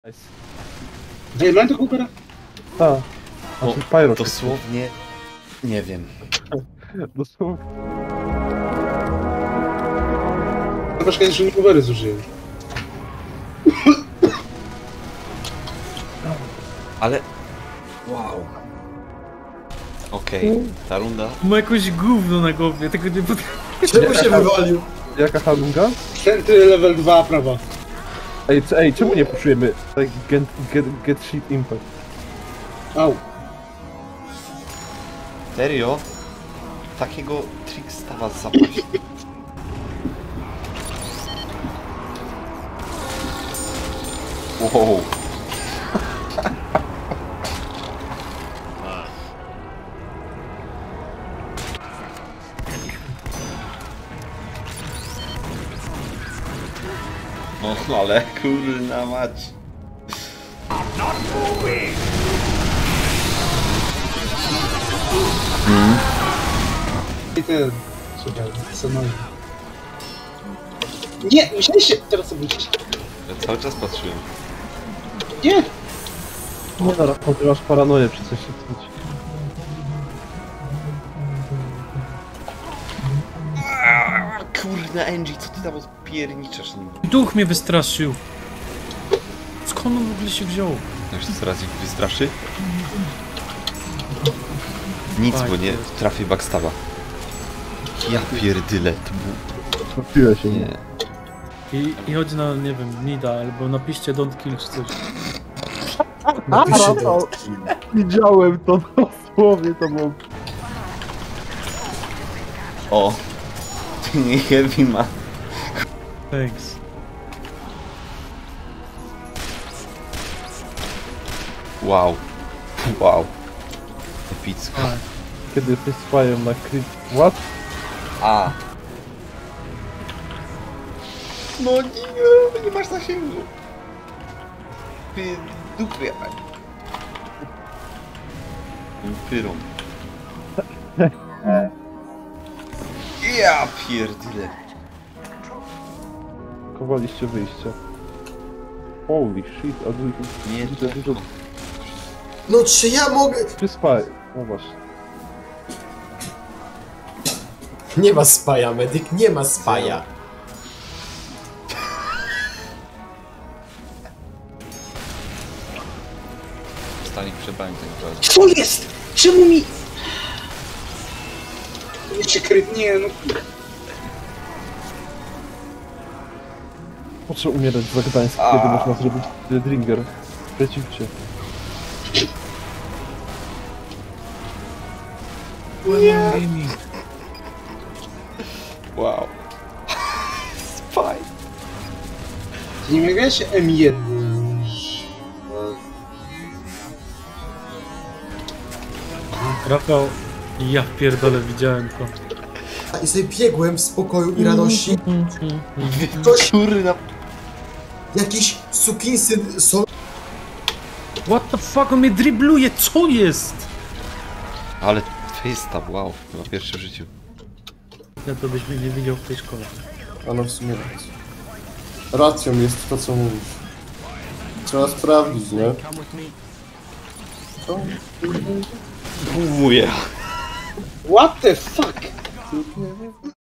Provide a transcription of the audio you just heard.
Nice. Diamenty Hoopera? Tak. O, Znaczy Pyro. dosłownie nie wiem. Dosłownie. No poczekaj, że nie Hoopery zużyję. Ale... Wow. Okej, ta runda... Ma jakieś gówno na głowie, tego nie potrafię. Czemu się wywalił? Jaka halunga? Centry level 2 prawa. Ej, czemu nie poczujemy tak get shit impact? Au. Serio? Takiego tricksta was zapaść. Wow. No ale kurna mać. I ten... Czekaj, co mam? Nie! Musiałeś się teraz obrócić. Ja cały czas patrzyłem. Nie! Nie no, Rafał, ty masz paranoję przy coś się czuć. Kurna Angie, co ty tam odpierniczasz? Duch mnie wystraszył. Skąd on w ogóle się wziął? Wiesz co raz ich wystraszy? Nic, bo nie trafię backstaba. Ja pierdyle, to był... Trafiłeś się, nie? Nie. I chodź na, nie wiem, Nida, albo napiszcie don't kill czy coś. Napiszę Rafał, widziałem to dosłownie, to było... O! Nie heavy ma. Thanks. Wow. Wow. Epicko. Kiedy jesteś spajem na crit... What? A. No nie, nie masz zasięgu. Ty dupie. Pyrą. Ja pierdyle. Kowaliście wyjście. Holy shit, a tu... Nie, to dużo... No czy ja mogę? Czy spaj? No właśnie. Nie ma spaja, medyk, nie ma spaja. Stanie przebałem ten czas. Co jest? Czemu mi... Jeszcze kryt, nie no... Po co umierać za Gdańsk, kiedy można zrobić Dringer? Przeciwcie. Gaming. Wow. Spy. Ty nie miałeś M1? Rafał, ja pierdolę, widziałem to. I sobie biegłem w spokoju i radości. Ktoś, Kurna. jakiś sukinsyn są... What the fuck, on mnie dribluje, co jest? Ale facetab, wow. Chyba pierwszy w życiu. Ja to byś mnie nie widział w tej szkole. Ale w sumie racją. Racją jest to, co mówisz. Trzeba sprawdzić, nie? Co? Wuja. What the fuck?